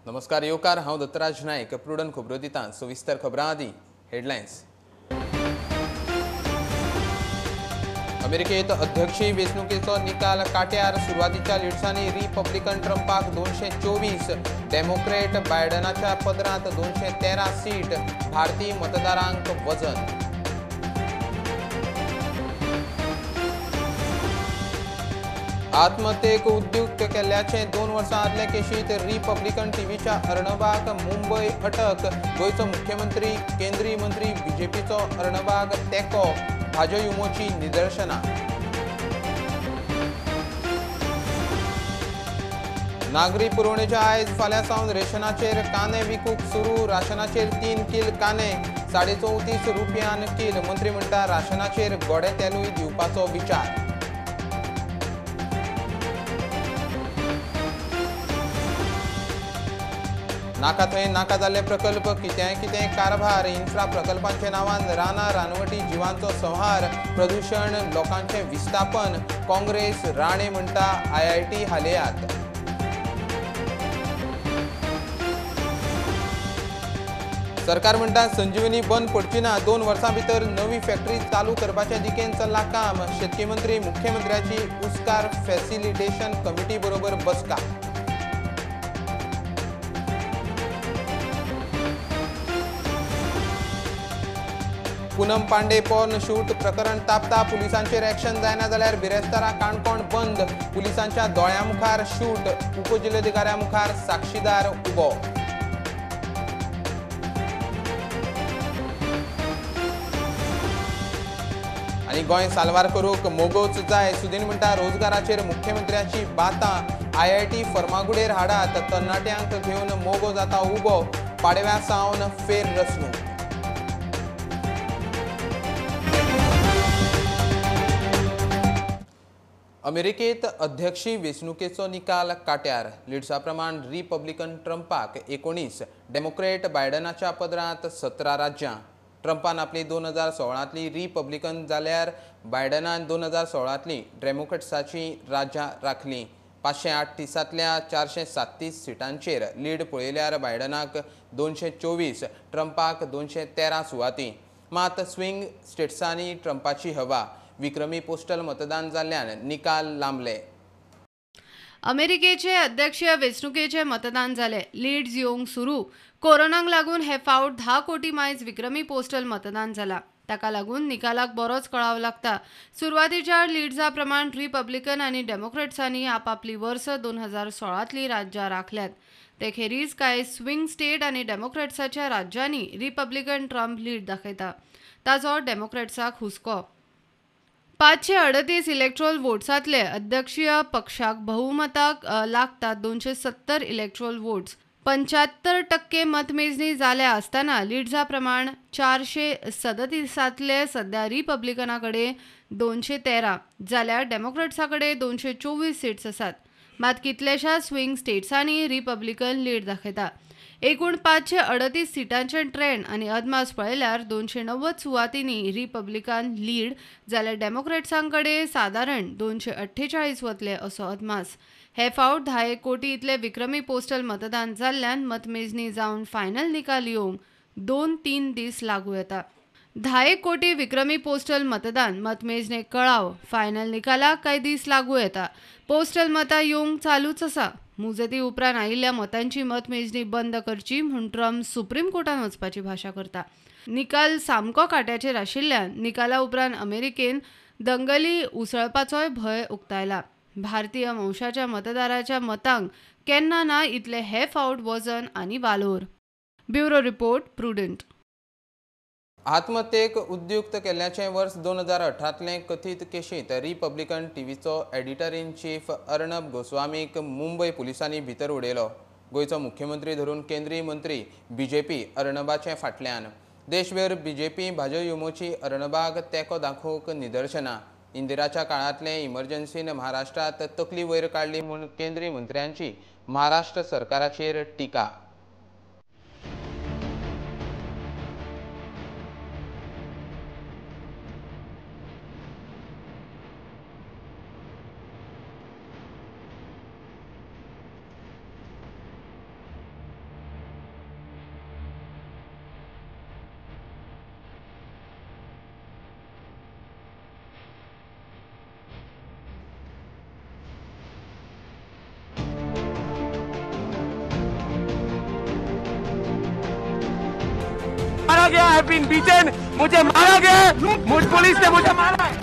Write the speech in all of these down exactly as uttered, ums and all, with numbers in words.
नमस्कार येवकार, हांव दत्तराज नायक. प्रुडंट खबरो दिता. सविस्तर खबरां आदी हेडलायन्स. अमेरिकेत अध्यक्षीय वेंचणुकेचो निकाल काट्यार. सुरवातीच्या लिड्सांनी रिपब्लिकन ट्रंपाक दोनशे चोवीस, डेमोक्रेट बायडनाच्या पदरांत दोनशे तेरा सीट. भारतीय मतदारांक वजन. आत्महत्येक उद्युक्त केल्ल्याचे दोन वर्सां आदले केशीत रिपब्लिकन टीव्हीच्या अर्णबाक मुंबय अटक. गोंयचो मुख्यमंत्री, केंद्रीय मंत्री बीजेपीचो अर्णबाक तेको. भाजयुमोची निदर्शनां. नागरी पुरवणेच्या आयज फाल्यां सावन रेशनाचेर कांदे विकूंक सुरू. राशनाचेर तीन किल कांदे साडे चवतीस रुपयान किल. मंत्री म्हणटा राशनाचेर गोडे तेलूय दिवपाचो विचार. नाका थंय नाका जाल्ले प्रकल्प. कितेंय कितें कारभार. इन्फ्रा प्रकल्पांच्या नांवान रानां रानवटी जिवांचो संहार. प्रदूषण, लोकांचें विस्थापन. काँग्रेस राणे म्हणटा आय आय टी हालयात. सरकार म्हणटा संजीवनी बंद पडची ना. दोन वर्सां भितर नवी फॅक्टरी चालू करपाच्या दिकेन चल्लां काम. शेतकी मंत्री मुख्यमंत्र्याची उस्कार फॅसिलिटेशन कमिटी बरोबर बसका. पूनम पांडे पॉर्न शूट प्रकरण तापता. पुलिसांचेर एक्शन जायना जाल्यार बिरेस्तारा काणकोण बंद. पुलिसांच्या दोळ्यां मुखार शूट. उपजिल्लोधिकाऱ्या मुखार साक्षीदार उबो. आनी गोंय साल्वार करूंक मोगोच जाय. सुदीन म्हणटा रोजगाराचेर मुख्यमंत्र्याची बातां. आय आय टी फर्मागुडेर हाडात. तरणाट्यांक घेवन मोगो जाता उबो. पाडव्या सावन फेर रचणूक. अमेरिकेत अध्यक्षीय वेंचणुकेचो निकाल काट्यार. लिड्सा प्रमाण रिपब्लिकन ट्रंपाक एकोणीस, डेमोक्रेट बायडनाच्या पदरांत सतरा राज्यां. ट्रंपान आपली दोन हजार सोळांतली रिपब्लिकन जाल्यार बायडनान दोन हजार सोळांतली डेमोक्रेट्साची राज्यां राखलीं. पांचशे आठ तिसांतल्या चारशे सात्तीस सिटांचेर लीड पळयल्यार बायडनाक दोनशे चोवीस, ट्रंपाक दोनशे तेरा सुवाती. मात स्विंग स्टेट्सांनी ट्रंपाची हवा. विक्रमी पोस्टल मतदान जाल्ल्यान निकाल लांबले. अमेरिकेचे अध्यक्षीय वेंचणुकेचे मतदान जाले. लीड्स येवंक सुरू. कोरोनाक लागून हे फावट धा कोटी मायज विक्रमी पोस्टल मतदान जाला. ताका लागून निकालाक बरोच कळाव लागता. सुरवातीच्या लीड्सा प्रमाण रिपब्लिकन आनी डेमोक्रेट्सांनी आपापली वर्स दोन हजार सोळांतली राज्यां राखल्यात. ते खेरीज कांय स्विंग स्टेट आनी डेमोक्रेट्साच्या राज्यांनी रिपब्लिकन ट्रंप लीड दाखयता. ताचो डेमोक्रेट्साक हुस्को. पांचशे अडतीस इलेक्ट्रोल वोट्सांतले अध्यक्षीय पक्षाक भोवमताक लागतात दोनशे सत्तर इलेक्ट्रोल वोट्स. पंच्याहत्तर टक्के मतमेजणी जाल्या आसतना लिड्सा प्रमाण चारशे सदतीसांतले सध्या रिपब्लिकना कडेन दोनशे तेरा जाल्यार डेमोक्रेट्सा कडेन दोनशे चोवीस सीट्स आसात. मात कितलेशा स्विंग स्टेट्सांनी रिपब्लिकन लीड दाखयता. एकूण पांचशे अडतीस सिटांचे ट्रेंड आनी अदमास पळयल्यार दोनशे णव्वद सुवातींनी रिपब्लिकन लीड जाल्यार डेमोक्रेट्सां कडेन सादारण दोनशे अठ्ठेचाळीस वतले असो अदमास. हे फावट धा एक कोटी इतले विक्रमी पोस्टल मतदान जाल्ल्यान मतमेजणी जावन फायनल निकाल येवंक दोन तीन दीस लागू येता. धा एक कोटी विक्रमी पोस्टल मतदान मतमेजणेक कळाव. फायनल निकालाक कांय दीस लागू येता. पोस्टल मतां येवंक चालूच आसा. मुजती उपरांत आयिल्ल्या मतांची मतमेजणी बंद करची म्हूण ट्रंप सुप्रीम कोर्टान वचपाची भाशा करता. निकाल सामको काट्याचेर आशिल्ल्यान निकाला उपरांत अमेरिकेन दंगली उसळपाचोय भंय उक्तायला. भारतीय वंशाच्या मतदाराच्या मतांक केन्ना ना इतले हे फावट वजन आनी वालोर. Bureau report, prudent. आत्महत्येक उद्युक्त केल्ल्याचें वर्स दोन हजार अठरांतले कथीत केशींत रिपब्लिकन टीव्हीचो एडिटर इन चीफ अर्णब गोस्वामीक मुंबय पुलिसांनी भितर उडयलो. गोंयचो मुख्यमंत्री धरून केंद्रीय मंत्री बीजेपी अर्णबाचे फाटल्यान. देशभर बीजेपी भाजयुमोची अर्णबाक तेंको दाखोवंक निदर्शनां. इंदिराच्या काळांतले इमर्जन्सीन महाराष्ट्रांत तकली वयर काडली म्हूण केंद्रीय मंत्र्यांची महाराष्ट्र सरकाराचेर टिका. मारा गया है, बीन बीटन, मुझे मारा गया है, मुझ पुलिस ने मुझे मारा है।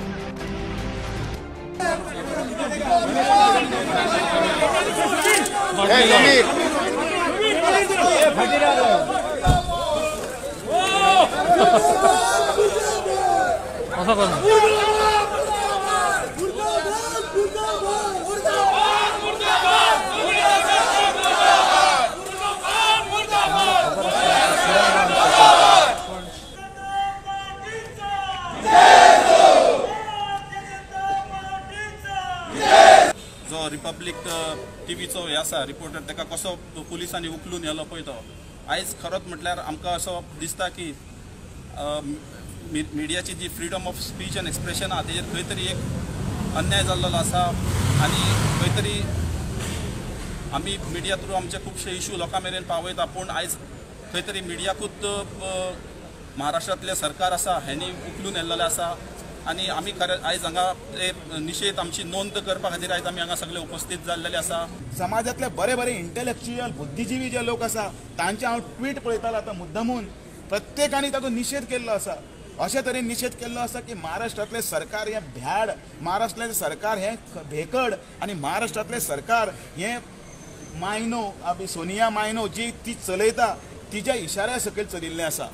जो रिपब्लिक टीव्हीचो हे आसा रिपोर्टर ताका कसो पुलिसांनी उखलून येलो पळय तो आयज खरोच म्हटल्यार आमकां असो दिसता की मिडियाची जी freedom of speech and expression आहा तेजेर खंय तरी एक अन्याय जाल्लो आसा आनी खंय तरी आमी मिडिया थ्रू आमचे खुबशे इश्यू लोकां मेरेन पावयता पूण आयज खंय तरी मिडियाकूच महाराष्ट्रांतले सरकार आसा हेणी उखलून येल्लेले आसा आनी आमी खरें आयज हांगा निशेध आमची नोंद करपा खातीर आयज आमी हांगा सगळे उपस्थित जाल्लेले आसा। समाजातले बरे बरे इंटेलेक्च्युअल बुद्धिजीवी जे लोक आसा तांचे हांव ट्वीट पळयतालो आतां मुद्दामून प्रत्येकानी ताचो निशेध केल्लो आसा। अशे तरेन निशेध केल्लो आसा की महाराष्ट्रातले सरकार हें भ्याड, महाराष्ट्रातले सरकार हें भेकड आनी महाराष्ट्रातले सरकार हें मायनो आमी सोनिया मायनो जी ती चलयता तिच्या इशाऱ्या सकयल चलिल्लें आसा।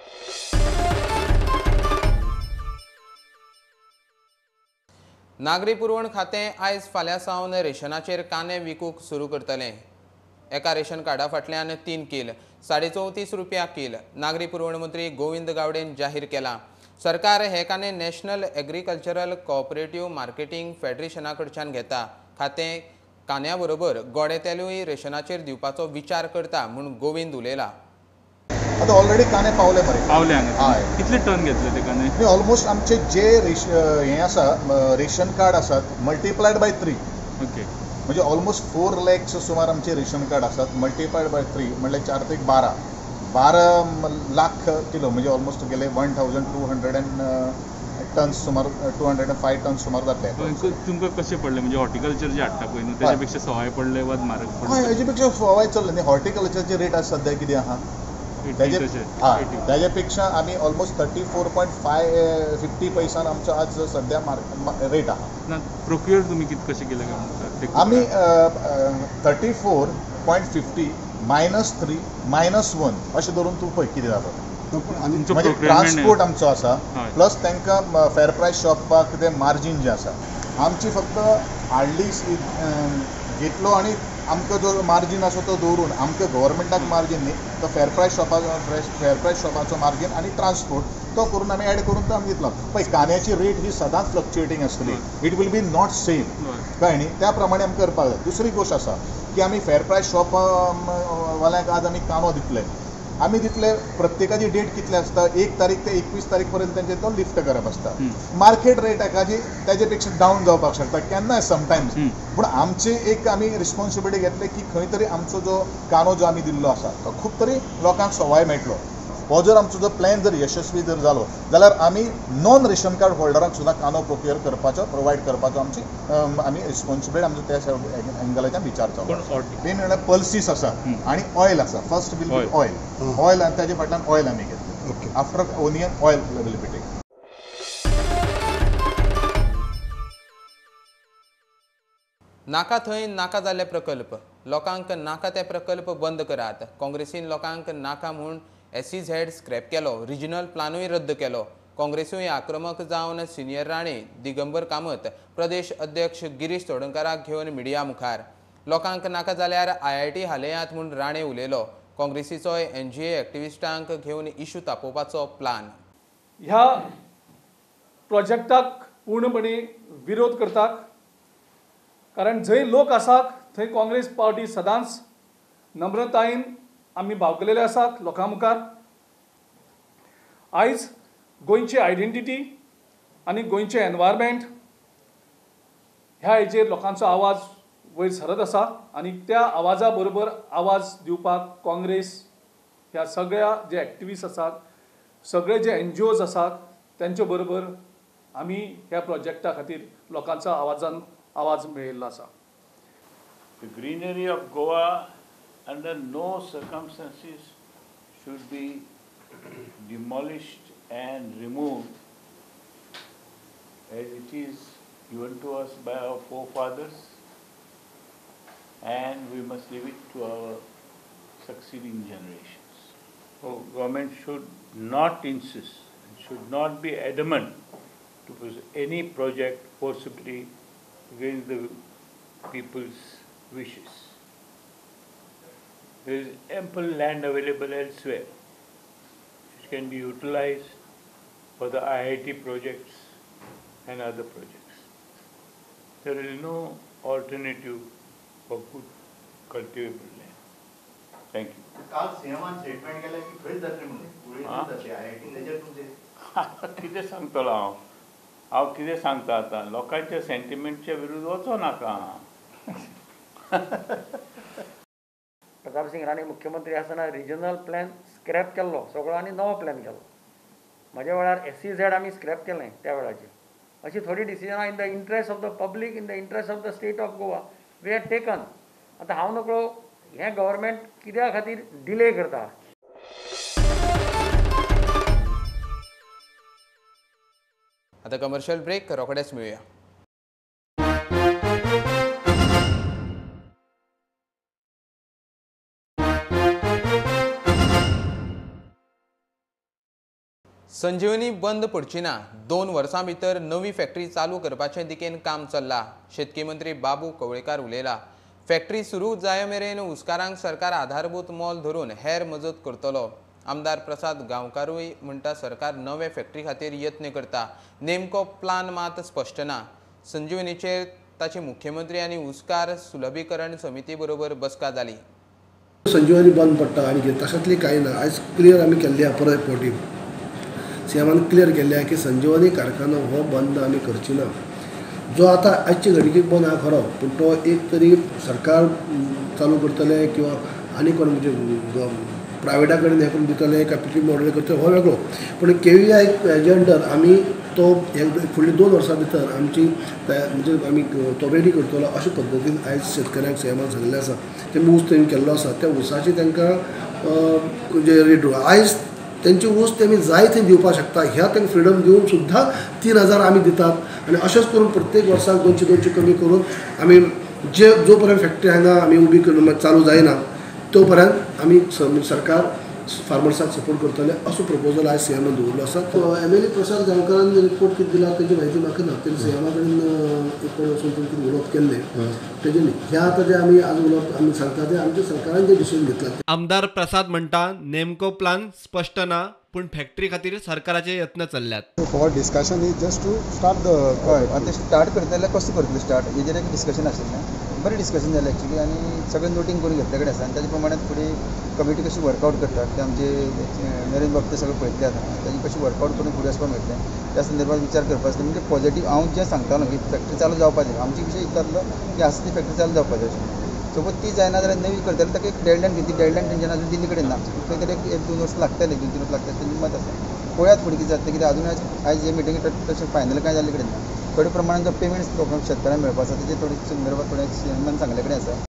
नागरी पुरवण खातें आयज फाल्यां सावन रेशनाचेर कांदे विकूंक सुरू करतलें। एका रेशन कार्डा फाटल्यान तीन किल साडे चवतीस रुपया किल नागरी पुरवण मंत्री गोविंद गावडेन जाहीर केला। सरकार हे कांदे नॅशनल एग्रीकल्चरल कोऑपरेटिव्ह मार्केटिंग फेडरेशना कडच्यान घेता। खातें कांद्या बरोबर गोडे तेलूय रेशनाचेर दिवपाचो विचार करता म्हूण गोविंद उलयला। आता ऑलरेडी कांदे पावले मरे पावले हय कितले टन घेतले ते कांदे ऑलमोस्ट आमचे जे रेश हे आसा रेशन कार्ड आसात मल्टिप्लायड बाय थ्री ओके म्हणजे ऑलमोस्ट फोर लॅक्स सुमार आमचे रेशन कार्ड आसात मल्टिप्लायड बाय थ्री म्हणजे चार ते बारा बारा लाख किलो म्हणजे ऑलमोस्ट गेले one thousand two hundred and tons सुमार two hundred and five tons सुमार जातले। तुमकां कशें पडलें म्हणजे हॉर्टिकल्चर जे हाडटा पळय न्हू तेच्या पेक्षा सवाय पडले वा म्हारग पडले? हय हेजे पेक्षा सवाय चल्ले न्ही। हॉर्टिकल्चरचे रेट आज सद्या कितें आहा हय तेजे पेक्षा आमी almost thirty four point five fifty पैसान आमचो आज सद्या रेट आहा। प्रोक्युअर तुमी कितें कशें केलें काय आमी thirty four point fifty minus three minus one अशें धरून तूं पळय कितें जाता म्हणजे ट्रान्सपोर्ट आमचो आसा प्लस तांकां फेर प्रायस शॉपाक ते मार्जीन जे आसा आमची फक्त हार्डली घेतलो आनी आमकां जो मार्जीन आसा तो दवरून आमकां गव्हर्मेंटाक मार्जीन न्ही तो फेर प्रायस शॉपाचो फेर प्रायस शॉपाचो मार्जीन आनी ट्रान्सपोर्ट तो करून आमी एड करून तो आमी दितलो। पळय कांद्याची रेट ही सदांच फ्लक्च्युएटींग आसतली it will be not same कळ्ळें न्ही त्या प्रमाणे आमी करपाक जाय। दुसरी गोश्ट आसा की आमी फेर प्रायस शॉप वाल्यांक आज आमी कांदो दितले आमी दितले प्रत्येकाची डेट कितली आसता एक तारीख ते एकवीस तारीख पर्यंत तेंचे तो लिफ्ट करप आसता मार्केट रेट एकाची तेजे पेक्षा डावन जावपाक शकता केन्नाय समटायम्स पूण आमचे एक आमी रिस्पॉन्सिबिलिटी घेतले की खंय तरी आमचो जो कांदो जो आमी दिल्लो आसा तो खूब तरी लोकांक सवाय मेळटलो। हो जर आमचो जो प्लॅन जर यशस्वी जर जालो जाल्यार आमी नॉन रेशन कार्ड होल्डरांक सुद्दां कांदो प्रोक्युअर करपाचो प्रोवायड करपाचो आमची आमी रिस्पॉन्सिबिलिटी आमचो त्या एंगलाच्यान विचार चालू मेन म्हणल्यार पल्सीस आसा आनी ऑयल आसा first will be oil oil आनी ताजे फाटल्यान ऑयल आमी घेतले after onion oil will be taken. नाका थंय नाका जाल्ले प्रकल्प लोकांक नाका ते प्रकल्प बंद करात। काँग्रेसीन लोकांक नाका म्हूण एस ई झेड स्क्रॅप केलो रिजनल प्लानूय रद्द केलो। काँग्रेसूय आक्रमक जावन सिनियर राणे दिगंबर कामत प्रदेश अध्यक्ष गिरीश चोडणकाराक घेवन मिडिया मुखार लोकांक नाका जाल्यार आय आय टी हालयात म्हूण राणे उलयलो। काँग्रेसीचो एन जी ए एक्टिविस्टांक घेवन इशू तापोवपाचो प्लान। ह्या प्रोजेक्टाक पूर्णपणे विरोध करतात कारण जंय लोक आसात थंय काँग्रेस पार्टी सदांच नम्रतायेन आमी भावकलेले आसात लोकां मुखार। आयज गोंयची आयडेंटिटी आनी गोंयचें एनवायरमेंट ह्या हेचेर लोकांचो आवाज वयर सरत आसा आनी त्या आवाजा बरोबर आवाज दिवपाक काँग्रेस ह्या सगळ्या जे एक्टिविस्ट आसात सगळे जे एन जी ओज आसात त्यांचे बरोबर आमी ह्या प्रोजेक्टा खातीर लोकांचा आवाजान आवाज मेळिल्लो आसा। The greenery of Goa under no circumstances should be demolished and removed as it is given to us by our forefathers, and we must leave it to our succeeding generations. So government should not insist, should not be adamant to pursue any project forcibly against the people's wishes. There is ample land available elsewhere which can be utilized for the I I T projects and other projects. There is no alternative for good cultivable land. Thank you. काल सीएमान statement केलें की खंय जातलें म्हणून पुढे जातलें I I T तेजेर तुमचें कितें सांगतलो हांव हांव कितें सांगता आतां लोकांच्या सेंटिमेंटच्या विरुद्ध वचो नाका. प्रताप सिंग राणे मुख्यमंत्री आसतना रिजनल प्लॅन स्क्रॅप केल्लो सगळो आनी नवो प्लॅन केलो. म्हज्या वेळार एस सी झेड आमी स्क्रॅप केलें त्या वेळाचेर. अशी थोडी डिसिजनां in the interest of the public in the interest of the state of Goa we had taken. आतां हांव नकळो हें गव्हर्मेंट कित्या खातीर डिले करता. आता कमर्शियल ब्रेक रोखडेच मिळूया. संजीवनी बंद पडची ना. दोन वर्सां भितर नवी फॅक्टरी चालू करपाचे दिकेन काम चल्ला. शेतकी मंत्री बाबू कवळेकार उलयला. फॅक्टरी सुरू जाय मेरेन उस्कारांक सरकार आधारभूत मोल धरून हेर मजत करतलो. आमदार प्रसाद गांवकारूय म्हणटा सरकार नवे फॅक्टरी खातीर यत्न करता. नेमको प्लान मात स्पश्ट ना. संजीवनीचेर ताची मुख्यमंत्री आनी उस्कार सुलभीकरण समिती बरोबर बसका जाली. संजीवनी बंद पडटा आनी तशातली कांय ना. आयज क्लियर आमी केल्ली आहा परत पोटी सीएमान क्लियर केल्ले की संजीवनी कारखानो हो बंद आमी करची ना. जो आतां आजचे घडीक बंद आहा खरो पूण तो एक तरी सरकार चालू करतले किंवा आनी कोण म्हणजे प्रायवेटा कडेन हे करून दितले काय पीपी मॉडेल करतले हो वेगळो. पूण केव्हीआय एजंडर आमी तो फुडली दोन वर्सां भितर आमची म्हणजे आमी तो रेडी करतलो अशे पद्दतीन आयज शेतकऱ्यांक सीएमान सांगलें आसा. ते ऊस तेमी केल्लो आसा त्या ऊसाची तांकां म्हणजे रेट आयज त्यांची ऊस तेमी जाय थंय दिवपाक शकता. ह्या तांकां फ्रिडम दिवन सुद्दां तीन हजार आमी दितात आनी अशेंच करून प्रत्येक वर्साक दोनशे दोनशे कमी करून आमी जे जो पर्यंत फॅक्टरी हांगा आमी उबी करून चालू जायना तो पर्यंत आमी सरकार फार्मर्साक सपोर्ट करतले असो प्रपोजल आयज सीएमान दवरलो आसा. एम एल ए प्रसाद गांवकारान रिपोर्ट कितें दिला तेजी म्हायती म्हाका ना. तेणी सीएमा कडेन कोण वचून कितें उलोवप केल्लें तेजे न्ही. हे आतां जे आमी आज उलोवप आमी सांगता ते आमच्या सरकारान जे डिसिजन घेतला. आमदार प्रसाद म्हणटा नेमको प्लान स्पश्ट ना पूण फॅक्टरी खातीर सरकाराचे यत्न चल्ल्यात. For discussion is just to start the हय आतां स्टार्ट करता जाल्यार कसो करतले स्टार्ट हेजेर एक डिस्कशन आशिल्लें. बरें डिस्कशन जालें एक्चुली आनी सगळें नोटींग करून घेतले कडेन आसा आनी ताजे प्रमाणे फुडें कमिटी कशी वर्कआउट करतात ते आमचे नरेंद्र बाब ते सगळें पळयतले आतां. ताजी कशी वर्कआउट करून फुडें वचपाक मेळटलें त्या संदर्भात विचार करपाचो. म्हणजे पॉझिटीव हांव जें सांगतालो की फॅक्टरी चालू जावपा जाय आमची विशय इतलो की आसा ती फॅक्टरी चालू जावपा जाय अशें. सपोज ती जायना जाल्यार नवी करतले ताका एक डेडलायन घेतली. डेडलायन तेंच्यान अजून दिल्ली कडेन ना. खंय तरी एक दोन वर्स लागतले दोन तीन वर्स लागतले तेंचें मत आसा. पळयात फुडें कितें जाता कित्याक अजून आयज हे मिटिंगेक तशें फायनल कांय जाल्ले कडेन ना. थोडे प्रमाणात जो पेमेंट्स लोकांक शेतकऱ्यांक मेळपा आसा तेजे थोडे संदर्भात थोडे सीएमान सांगले कडेन आसा.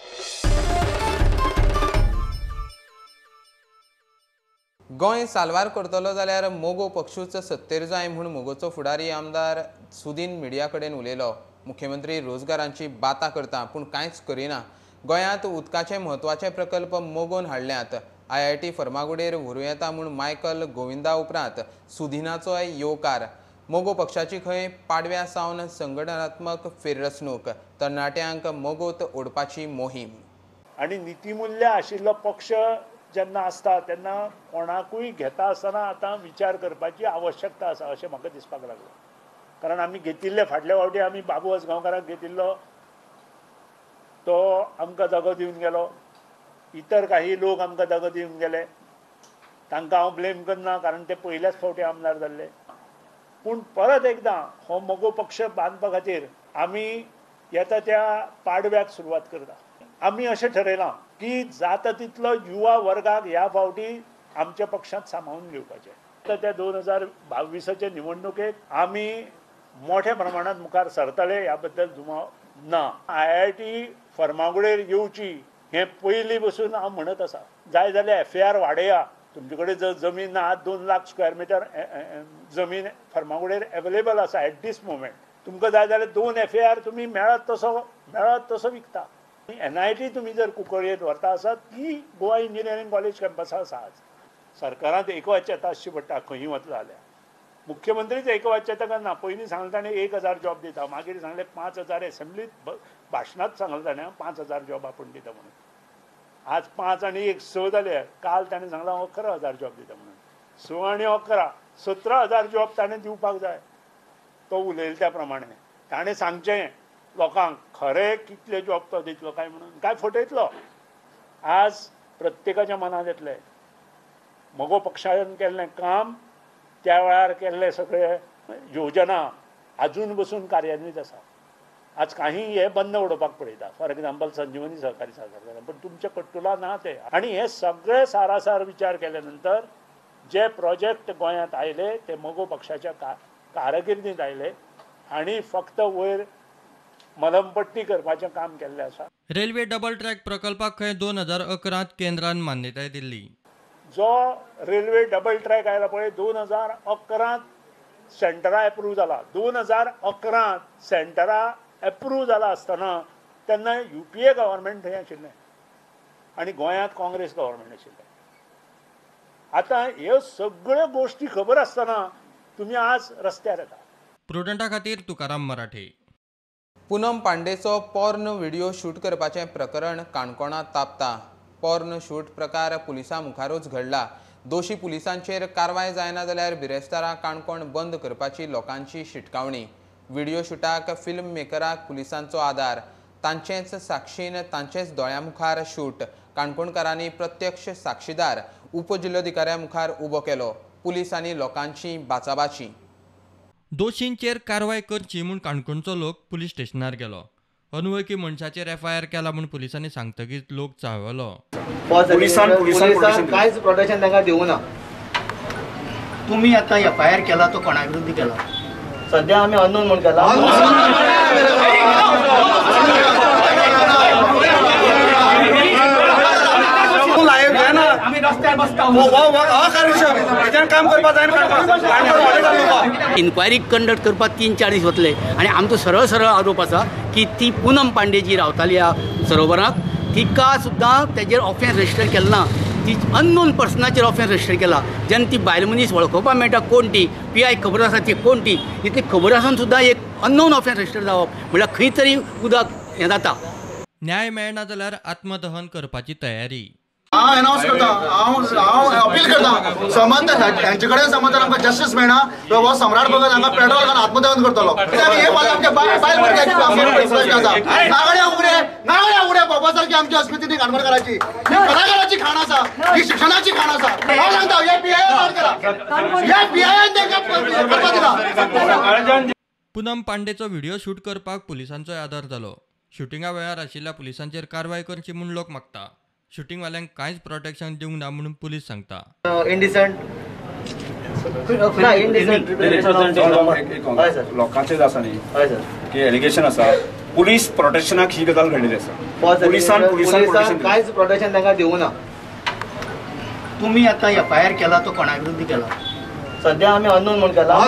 गोंय साल्वार करतलो जाल्यार मोगो पक्षूच सत्तेर जाय म्हूण मोगोचो फुडारी आमदार सुदीन मिडिया कडेन उलयलो. मुख्यमंत्री रोजगारांची बाता करता पूण कांयच करिना. गोंयांत उदकाचे म्हत्वाचे प्रकल्प मोगोन हाडल्यात. आय आय टी फर्मागुडेर व्हरूं येता म्हूण मायकल गोविंदा उपरांत सुदिनाचोय येवकार. मोगो पक्षाची खंय पाडव्या सावन संघटनात्मक फेररचणूक. तरणाट्यांक मोगोत ओडपाची मोहीम. आनी नितीमुल्य आशिल्लो पक्ष जेन्ना आसता तेन्ना कोणाकूय घेता आसतना आतां विचार करपाची आवश्यकता आसा अशें म्हाका दिसपाक लागलें. कारण आमी घेतिल्ले फाटल्या फावटी आमी बाबू आसगांवकाराक घेतिल्लो तो आमकां जागो दिवन गेलो. इतर काही लोक आमकां जागो दिवन गेले. तांकां हांव ब्लेम करना कारण ते पयल्याच फावटी आमदार जाल्ले. पूण परत एकदां हो मोगो पक्ष बांदपा खातीर आमी येता त्या पाडव्याक सुरवात करता. आमी अशें ठरयलां की जाता तितलो युवा वर्गाक ह्या फावटी आमच्या पक्षांत सांबाळून घेवपाचें. तर त्या दोन हजार बावीसाच्या निवडणुकेक आमी मोठ्या प्रमाणात मुखार सरतले ह्या बद्दल दुबाव ना. आय आय टी फर्मागुडेर येवची हें पयलीं बसून हांव म्हणत आसा. जाय जाल्यार एफ ए आर वाडया तुमचे कडेन जर जमीन ना दोन लाख स्क्वेअर मिटर जमीन फर्मागुडेर अवेलेबल आसा एट दीस मोमेंट तुमकां जाय जाल्यार दोन एफ ए आर तुमी मेळत तसो मेळत तसो विकता एन आय टी तुमी जर कुंकळ्ळेंत व्हरता आसात ती गोवा इंजिनियरींग कॉलेज कॅम्पसा आसा आज सरकारांत एकवाच्यता आसची पडटा खंयी वतलो जाल्यार मुख्यमंत्रीच एकवाच्यता करना पयलीं सांगलें ताणें एक हजार जॉब दिता मागीर सांगलें पांच हजार एसेंब्लीत भाशणांत सांगलें ताणें पांच हजार जॉब आपूण दिता म्हणून आज पांच आनी एक स जाले काल ताणें सांगलां अकरा हजार जॉब दिता म्हणून स आनी अकरा सतरा हजार जॉब ताणें दिवपाक जाय तो उलयलो त्या प्रमाणे ताणें सांगचें लोकांक खरें कितले जॉब तो दितलो काय म्हणून काय फटयतलो आज प्रत्येकाच्या मनांत येतलें म्हगो पक्षान केल्लें काम त्या वेळार केल्ले सगळे योजना अजून बसून कार्यान्वीत आसा आज काही हे बंद उडोवपाक पळयता फॉर एग्जाम्पल संजीवनी सहकारी साखर पण तुमचे कट्टुला ना ते आणि हे सगळे सारासार विचार केल्या नंतर जे प्रोजेक्ट गोंयांत आयले ते मोगो पक्षाच्या का कारकिर्दीत आयले आणि फक्त वयर मलमपट्टी करपाचें काम केल्लें आसा रेल्वे डबल ट्रॅक प्रकल्पाक खंय दोन हजार अकरांत केंद्रान मान्यताय दिल्ली जो रेल्वे डबल ट्रॅक आयला पळय दोन हजार अकरांत सेंटरा एप्रूव जाला दोन हजार अकरांत सेंटरा एप्रूव जाला आसतना तेन्ना युपीए गव्हर्मेंट थंय आशिल्लें आनी गोंयांत काँग्रेस गव्हर्मेंट आशिल्लें आतां ह्यो सगळ्यो गोश्टी खबर आसतना तुमी आज रस्त्यार येता प्रुडंटा खातीर तुकाराम मराठे पूनम पांडेचो पॉर्न व्हिडिओ शूट करपाचें प्रकरण काणकोणांत तापता पॉर्न शूट प्रकार पुलिसां मुखारूच घडला दोशी पुलिसांचेर कारवाय जायना जाल्यार बिरेस्तारा काणकोण बंद करपाची लोकांची शिटकावणी व्हिडिओ शूटाक फिल्म मेकराक पुलिसांचो आदार तांचेच साक्षीन तांचेच दोळ्या मुखार शूट काणकोणकारांनी प्रत्यक्ष साक्षीदार उपजिल्लोधिकाऱ्या मुखार उबो केलो पुलीस आनी लोकांची बाचाबाची दोशींचेर कारवाय करची म्हूण काणकोणचो लोक पुलीस स्टेशनार गेलो अनवळखी मनशाचेर एफ आय आर केला म्हूण पुलिसांनी सांगतकीच लोक चाळवलो पुलिसान पुलिसान कांयच प्रोटेक्शन तांकां दिवना तुमी आतां एफ आय आर केला तो कोणा विरुद्ध केला सध्या आमी अननोन म्हूण केला इन्क्वायरी कंडक्ट करपाक तीन चार दीस वतले आनी आमचो सरळ सरळ आरोप आसा की ती पूनम पांडे जी रावताली ह्या सरोवराक तिका सुद्दां तेजेर ऑफेन्स रजिस्टर केलो ना ती अननोन पर्सनाचेर ऑफेन्स रजिस्टर केला जेन्ना ती बायल मनीस वळखोवपाक मेळटा कोण ती पी आय खबर आसा ती कोण ती इतली खबर आसून सुद्दां एक अननोन ऑफेन्स रजिस्टर जावप म्हळ्यार खंय तरी उदक हें जाता न्याय मेळना जाल्यार आत्मदहन करपाची तयारी हांव अनाउन्स करता हांव हांव अपील करता समज हांचे कडेन समज जर आमकां जस्टीस मेळना तो हो सम्राट भगत हांगा पेट्रोल घालून आत्मदहन करतलो कित्याक हे फाल्यां आमच्या बायल भुरग्याची प्रश्न आसा नागड्या उगडे नागड्या उगडे बाबा सारकी आमची अस्मिती काणकोणकाराची ही कलाकाराची खाण आसा ही शिक्षणाची खाण आसा हांव सांगता हे पी आय रद्द करा हे पी आय करपा दिना पूनम पांडेचो व्हिडिओ शूट करपाक पुलिसांचो आदार जालो शुटिंगा वेळार आशिल्ल्या पुलिसांचेर कारवाय करची म्हूण लोक मागता शूटिंग वाल्यांक कांयच प्रोटेक्शन दिवंक ना म्हणून पुलीस सांगता इंडिसंट लोकांचेच आसा न्ही की एलिगेशन आसा पुलीस प्रोटेक्शनाक ही गजाल घडलेली आसा पुलिसान पुलिसान कांयच प्रोटेक्शन तांकां दिवना तुमी आतां एफ आय आर केला तो कोणा विरुद्ध केला सध्या आमी अननोन म्हूण केला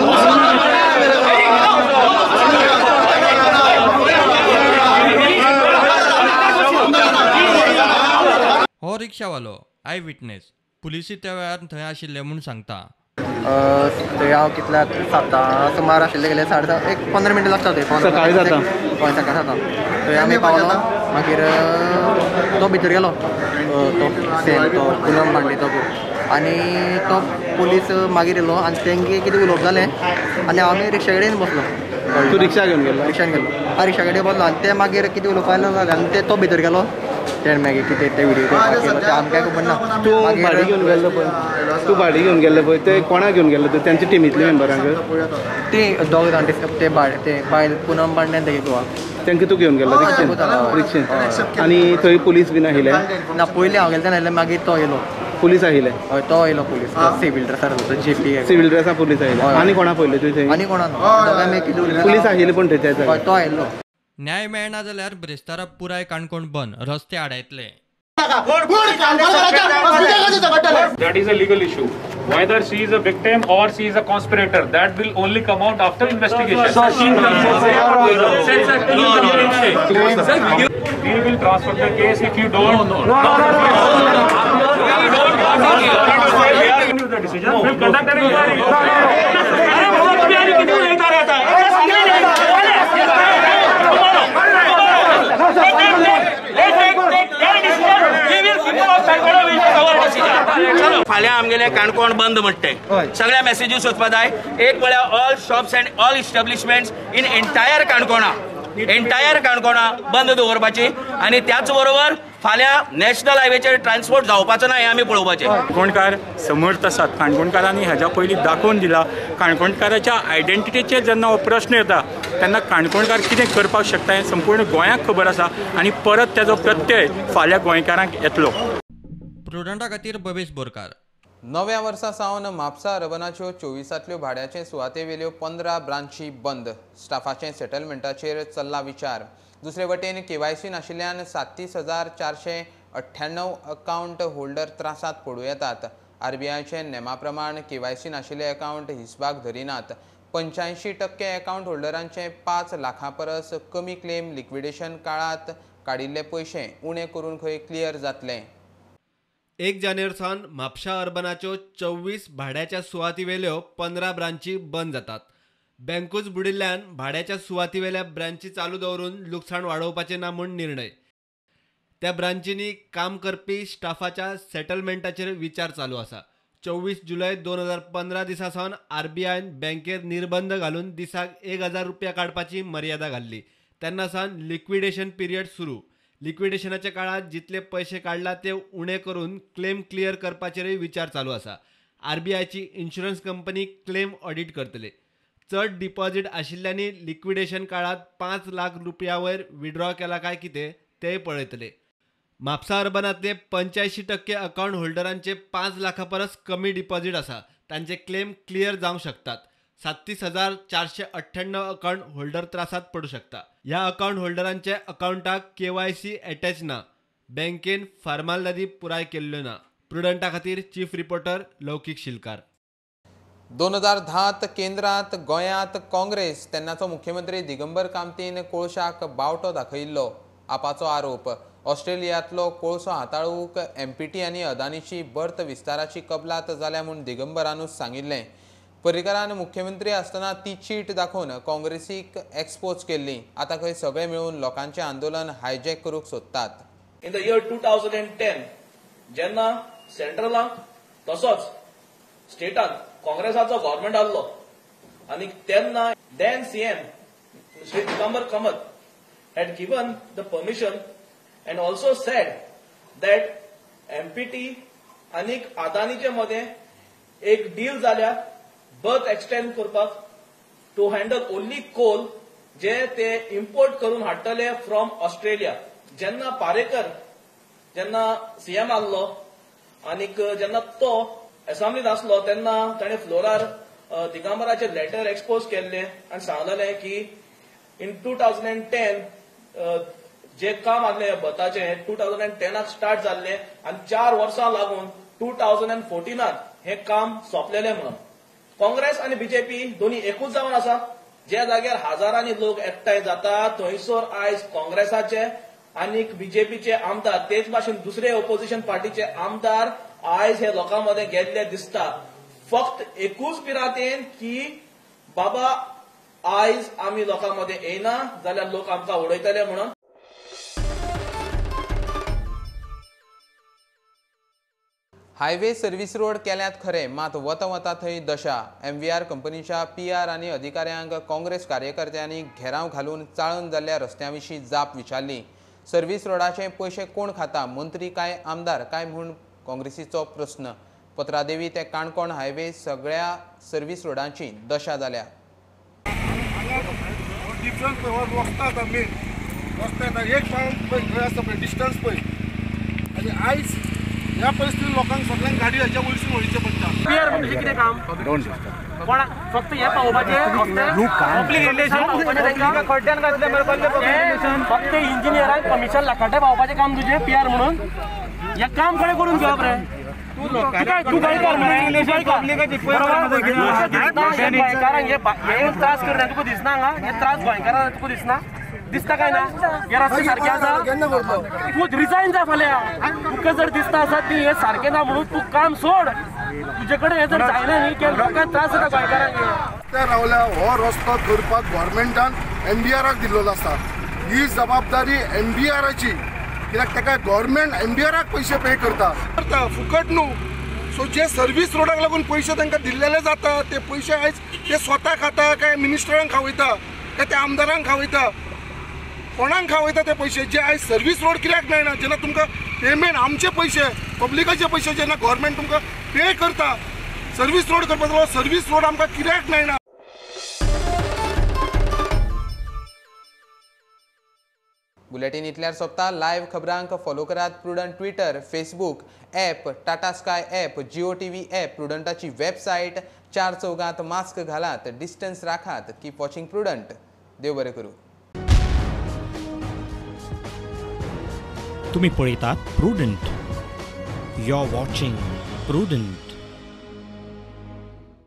हो रिक्षावालो आय विटनेस पुलिसी त्या वेळार थंय आशिल्ले म्हूण सांगता थंय हांव कितल्याक सातां सुमार आशिल्ले गेले साडे सात एक पंदरा मिनटां लागता थंय सकाळी जाता हय सकाळी जाता थंय आमी पावलो मागीर तो भितर गेलो तो सेम तो पूनम पांडे तो आनी तो पुलीस मागीर येयलो आनी तेंगे कितें उलोवप जालें आनी आमी रिक्षा कडेन बसलो तूं रिक्षा घेवन गेलो रिक्षान गेलो हांव रिक्षा कडेन बसलो आनी ते मागीर कितें उलोवपाक लागले आनी ते तो भितर गेलो तेणें मागीर कितें ते व्हिडियो करपाक ते आमकां खबर ना तूं भाडी घेवन गेल्लो पळय तूं भाडी घेवन गेल्लो पळय ते कोणाक घेवन गेल्लो तूं तेंच्या टिमींतल्या मेंबरांक ते दोग जाण ते बाय ते बायल पूनम पांड्यान तेगे गोवा तेंकां तूं घेवन गेल्लो रिक्षेन रिक्षेन आनी थंय पुलीस बीन आशिल्ले ना पयलीं हांव गेलो तेन्ना मागीर तो येयलो पुलीस आशिल्ले हय तो येयलो police civil ड्रेसार J P civil ड्रेसार police आशिल्ले आनी कोणा पयले तुवें थंय आनी कोणा पुलीस आशिल्ले पूण थंयचे हय तो येयलो न्याय मेळना जाल्यार ब्रेस्तारा पुराय काणकोण बंद रस्ते आडायतले That is a legal issue. Whether she is a victim or she is a conspirator, that will only come out after investigation. So she we will transfer the case if you don't. No, no, no, no. We don't want the decision. We'll conduct an inquiry. फाल्यां आमगेले काणकोण बंद म्हणटे सगळ्या messages वचपा जाय. एक म्हळ्यार all shops and all establishments in entire काणकोणा entire काणकोणा बंद दवरपाची आनी त्याच बरोबर फाल्यां नॅशनल हायवेचेर ट्रान्सपोर्ट जावपाचो ना हें आमी पळोवपाचें. काणकोणकार समर्थ आसात. काणकोणकारांनी हेज्या पयलीं दाखोवन दिला काणकोणकाराच्या आयडेंटिटीचेर जेन्ना हो प्रश्न येता तेन्ना काणकोणकार कितें करपाक शकता हें संपूर्ण गोंयाक खबर आसा आनी परत तेजो प्रत्यय फाल्यां गोंयकारांक येतलो. प्रुडंटा खातीर बबेश बोरकार. नव्या वर्सा सावन म्हापसा अर्बनाच्यो चोवीसांतल्यो भाड्याचे सुवाते वेल्यो पंदरा ब्रांची बंद. स्टाफाचे सेटलमेंटाचेर चल्ला विचार. दुसरे वटेन केवायसी नाशिल्ल्यान सात्तीस हजार चारशे अठ्ठ्याण्णव अकावंट होल्डर त्रासात पडूं येतात. आरबीआयचे नेमा प्रमाण केवायसी नाशिल्ले अकावंट हिसबाक धरिनात. पंच्याऐंशी टक्के अकावंट होल्डरांचे पांच लाखां परस कमी क्लेम लिक्विडेशन काळात काडिल्ले पयशे उणे करून खंय क्लियर जातले. एक जानेवारी सावन म्हापशा अर्बनाच्यो चोवीस भाड्याच्या सुवाती वेल्यो पंदरा ब्रांची बंद जातात. बँकूच बुडिल्ल्यान भाड्याच्या सुवाती वेल्या ब्रांची चालू दवरून लुकसाण वाडोवपाचे ना म्हूण निर्णय. त्या ब्रांचींनी काम करपी स्टाफाच्या सेटलमेंटाचेर विचार चालू आसा. चोवीस जुलय दोन हजार पंदरा दिसा सावन आरबीआयन बँकेर निर्बंध घालून दिसाक एक हजार रुपया काडपाची मर्यादा घाल्ली. तेन्ना सावन लिक्विडेशन पिरियड सुरू. लिक्विडेशनाच्या काळात जितले पयशे काडला ते उणे करून क्लेम क्लियर करपाचेरय विचार चालू आसा. आरबीआयची इन्शुरन्स कंपनी क्लेम ऑडिट करतले. चड डिपॉझिट आशिल्ल्यांनी लिक्विडेशन काळात पांच लाख रुपया वयर विड्रॉ केला काय कितें तेय पळयतले. म्हापसा अर्बनांतले पंच्याऐंशी टक्के अकावंट होल्डरांचे पांच लाखां परस कमी डिपॉझिट आसा. तांचे क्लेम क्लियर जावंक शकतात. सात्तीस हजार चारशे अठ्ठ्याण्णव अकाउंट होल्डर त्रासात पडू शकता. ह्या अकाउंट होल्डरांचे अकाउंटाक केवायसी अटॅच ना. बँकेन फार्मालिटी पुराय केल्ल्यो ना. प्रुडंटा खातीर चीफ रिपोर्टर लौकीक शिलकार. दोन हजार धात केंद्रांत गोंयांत काँग्रेस तेन्नाचो मुख्यमंत्री दिगंबर कामतीन कोळशाक बावटो दाखयिल्लो आपाचो आरोप. ऑस्ट्रेलियांतलो कोळसो हाताळूंक एमपीटी आनी अदानीची बर्थ विस्ताराची कबलात जाल्या म्हूण दिगंबरानूच सांगिल्लें. पर्रीकारान मुख्यमंत्री आसतना ती चीट दाखोवन काँग्रेसीक एक्सपोज केल्ली. आतां खंय सगळे मेळून लोकांचें आंदोलन हायजॅक करूंक सोदतात. In the year two thousand ten जेन्ना सेंट्रलाक तसोच स्टेटांत काँग्रेसाचो गव्हर्मेंट आसलो आनी तेन्ना then CM Shri Digambar Kamat had given the permission and also said that MPT आनी अदानीचे मदें एक डील जाल्या बर्थ एक्सटेंड करपाक टू हँडल ओन्ली कोल जे ते इम्पोर्ट करून हाडटले फ्रॉम ऑस्ट्रेलिया. जेन्ना पारेकर जेन्ना सीएम आसलो आनीक जेन्ना तो असेंब्लीत आसलो तेन्ना ताणें फ्लोरार दिगंबराचे लेटर एक्सपोज केल्ले आनी सांगलेलें की इन टू थाउजंड टेन जे काम आसले बर्थाचे टू थाउजंड टेनाक स्टार्ट जाल्ले आनी चार वर्सां लागून टू थाउजंड फोर्टिनात हे काम सोंपलेलें म्हणून. काँग्रेस आनी बीजेपी दोन्ही एकूच जावन आसा. ज्या जाग्यार हजारांनी लोक एकठांय जाता थंयसर आयज काँग्रेसाचे आनी बीजेपीचे आमदार तेच भाशेन दुसरे ऑपोजिशन पार्टीचे आमदार आयज हे लोकां मदें गेल्ले दिसता. फक्त एकूच पिरातेन की बाबा आयज आमी लोकां मदें येना जाल्यार लोक आमकां उडयतले म्हणून. हायवे सर्व्हिस रोड केल्यात खरे मात वता वता थंय दशा. एमव्हीआर कंपनीच्या पीआर आनी अधिकाऱ्यांक काँग्रेस कार्यकर्त्यांनी घेराव घालून चाळण जाल्ल्या रस्त्यां विशीं जाप विचारली. सर्व्हिस रोडाचे पयशे कोण खाता मंत्री काय आमदार काय म्हूण काँग्रेसीचो प्रस्न. पत्रादेवी ते काणकोण हायवे सगळ्या सर्व्हिस रोडांची दशा जाल्या. डिफरन्स वचतात आमी रस्त्याक एक पावंड आसा पळय डिस्टन्स पळय आनी आयज ह्या परिस्थितीत लोकांक सगळ्यांक गाडी हाच्या वयरसून वळीचें पडटा. पीआर म्हणजे कितें काम कोणा फक्त हे पावोवपाचें पब्लीक रिलेशन खड्ड्यान घातले मरे फक्त इंजिनियरांक कमिशन लाखाटे पावोवपाचें काम तुजें पीआर म्हणून हें काम खंय करून घेवप रे. त्रास करता तुका दिसना हांगा हे त्रास गोंयकारांक तुका दिसना दिसता काय ना हे रस्ते सारखे आसा तूं रिजायन जा फाल्यां तुका जर दिसता आसा ती हे सारखे ना म्हणून तूं काम सोड तुजे कडेन हे जर जायना न्ही की लोकांक त्रास जाता गोंयकारांक ते रावल्या हो रस्तो करपाक गोवोरमेंटान एम बी आराक दिल्लो आसा ही जबाबदारी एम बी आराची कित्याक ताका गोवोरमेंट एम बी आराक पयशे पे करता फुकट न्हू सो जे सर्वीस रोडाक लागून पयशे तांकां दिल्लेले जाता ते पयशे आयज ते स्वता खाता काय मिनिस्टरांक खावयता काय ते आमदारांक खावयता कोणाक खावयता ते पयशे जे आयज सर्वीस रोड कित्याक मेळना जेन्ना तुमकां पेमेंट आमचे पयशे पब्लिकाचे पयशे जेन्ना गोवोरमेंट तुमकां पे करता सर्वीस रोड करपाचो सर्वीस रोड आमकां कित्याक मेळना. बुलेटिन इतल्यार सोंपता. लायव्ह खबरांक फॉलो करात Prudent Twitter, Facebook app, Tata Sky app, Jio TV app, प्रुडंटाची वेबसायट. चार चौगात मास्क घालात, डिस्टन्स राखात. Keep watching Prudent. देव बरें करूं. तुम्ही पळयतात Prudent. You are watching prudent.